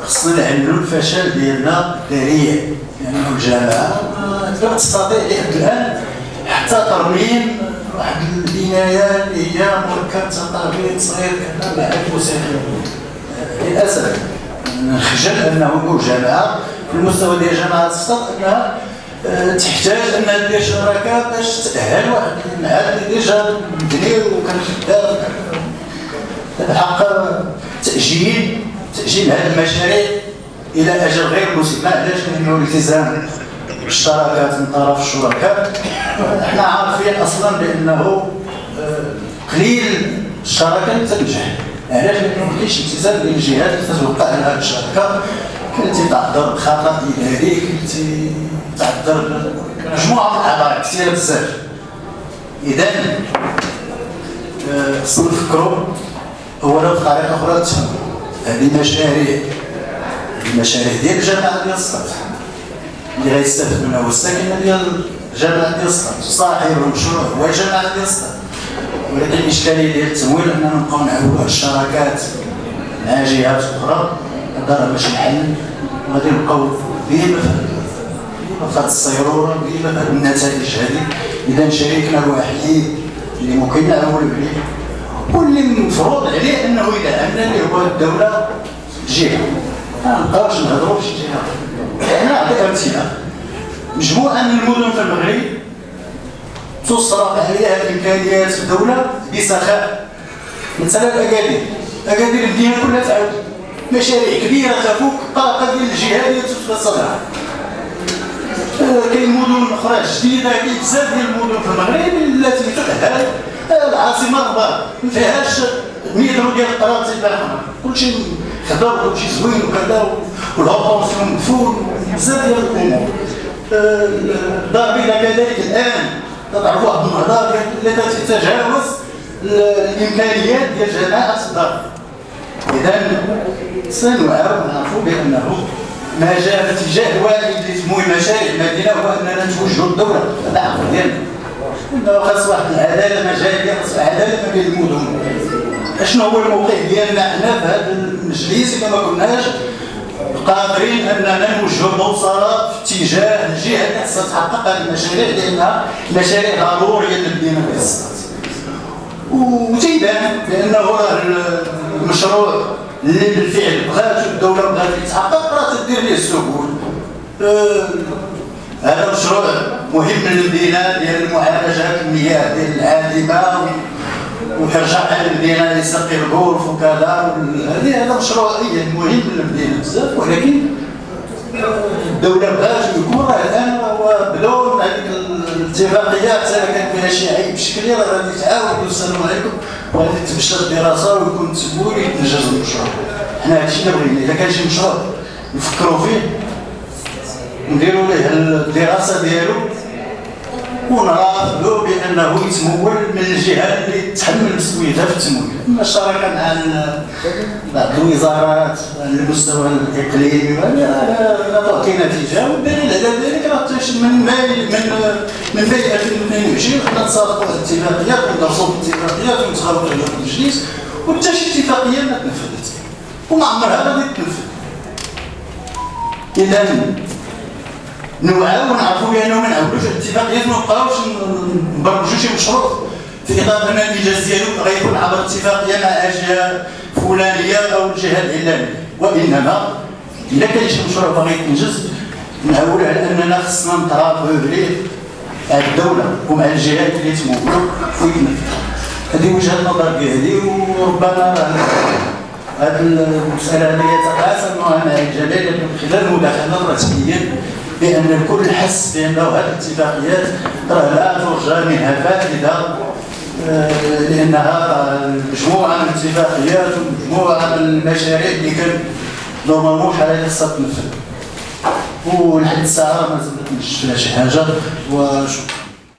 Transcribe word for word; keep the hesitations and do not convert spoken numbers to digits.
خصنا نعللوا الفشل ديالنا الذريع، لأنه الجامعة لا تستطيع لحد الآن حتى ترميم واحد البناية اللي هي مركب ثقافي صغير كذا مع الموسيقى. للأسف نخجل أنه جامعة في المستوى ديال جامعة السطات أنها تحتاج أنها دير شراكة باش تأهل واحد المعهد اللي ديجا مبني وكان خدام بحق تأجيل تأجيل هذه المشاريع إلى أجل غير مسمى. علاش؟ لأنه الالتزام بالشراكات من طرف الشركاء. احنا عارفين أصلا بأنه قليل الشراكة اللي تنجح. علاش؟ لأنه ما كاينش التزام بين الجهات اللي تتوقع على هذه الشراكة. كنتي تعذر بخطأ إداري، كنتي تعذر مجموعة من الأعضاء كثيرة بزاف. إذا خصنا نفكروا أولا بطريقة أخرى تفهموا هذه المشاريع المشاريع ديال الجامعة ديال السطات اللي غيستافد منها هو الساكنة ديال الجامعة ديال السطات، صاحب المشروع هو الجامعة ديال السطات. ولكن الإشكالية ديال التمويل أننا نبقاو نعولوا الشراكات مع جهات أخرى هذا باش نحل، وغادي نبقاو ديما في هذه الصيرورة ديما في هذه النتائج هذه. إذا شريكنا الوحيد اللي ممكن نعولوا عليه واللي مفروض عليه انه يدعمنا اللي هو الدوله الجهه. ما نبقاوش نهضروا في الجهه. انا نعطي امثله. مجموعه من المدن في المغرب تصرف عليها الامكانيات في الدوله بسخاء. مثلا اكادير، اكادير المدينه كلها تعاود مشاريع كبيره تفوق الطاقه ديال الجهه اللي تتصدرها. كاين مدن اخرى جديده، كاين بزاف ديال المدن في المغرب التي تؤهل. العاصمه الرباط ما فيهاش ميترو ديال الطراب زي الحمر، كلشي خضر كلشي زوين وكذا، والهوبونسيون مدفون بزاف ديال الامور. الدار البيضاء كذلك الان تعرفوا واحد النهضه التي تتجاوز الامكانيات ديال جماعه الدار. اذا سنعاود نعرفوا بانه ما جاء في اتجاه واحد لتمويل مشاريع المدينه هو اننا نتوجهوا الدوله هذا عقل ديالنا. انه خاص واحد العداله مجاليه، خاص العداله ما بين المدن. اشنو هو الموقع ديالنا حنا في هذا المجلس اذا ما كناش قادرين اننا نوجهوا البوصله في اتجاه الجهه اللي خاصها تحقق هذه المشاريع لانها مشاريع ضروريه للمدينه ديال السطات. وتيبان بانه راه المشروع اللي بالفعل بغات الدوله بغات يتحقق راه تدير ليه السبل. هذا مشروع مهم للمدينه ديال معالجه المياه ديال العادمه ويرجع على المدينه يسقي الغرف وكذا. هذا مشروع مهم للمدينه بزاف، ولكن الدوله بغات يكون راه الان بدون هذيك الاتفاقيات اذا كان فيها شي عيب شكلي راه غادي تعاود والسلام عليكم وغادي تمشى الدراسه ويكون التمويل ويتنجز المشروع. حنا هادشي اللي بغينا. اذا كان شي مشروع نفكروا فيه نديروا ليه الدراسه ديالو ونرافقوا بانه يتمول من الجهات اللي تحمل مسؤوليتها في التمويل. اما الشراكه مع بعض الوزارات على المستوى الاقليمي لا تعطي نتيجه، والدليل على ذلك راه من ماي من من ماي ألفين واثنين وعشرين حنا نسابقوا الاتفاقيات وندرسوا الاتفاقيات ونتغاوطوا عليها في المجلس وحتى شي اتفاقيه ما تنفذت وما عمرها غادي تنفذ. اذا نوعاو ونعرفوا بانه ما نعاودوش الاتفاقيات، ما نبقاوش نبرمجوا شي مشروع في اطار ان الانجاز ديالو غيكون عبر اتفاقيه مع جهه فلانيه او الجهه العلانيه. وانما اذا كاين شي مشروع باغي يتنجز نعاولوا على اننا خصنا نترافقوا عليه مع الدوله ومع الجهات اللي تمولوا ويتنفذ. هذه وجهه النظر ديالي، وربما هذه المساله هذه يتقاسمها مع الجميع من خلال المداخلات راه تبين بان الكل حس بانه هذه الاتفاقيات راه لا ترجى منها فائده، لانها مجموعه من الاتفاقيات ومجموعه من المشاريع اللي كان نورمالمون شحال هذه خصها تنفذ، ولحد الساعه ما زلت ما شفتش فيها شي حاجه. وشكرا.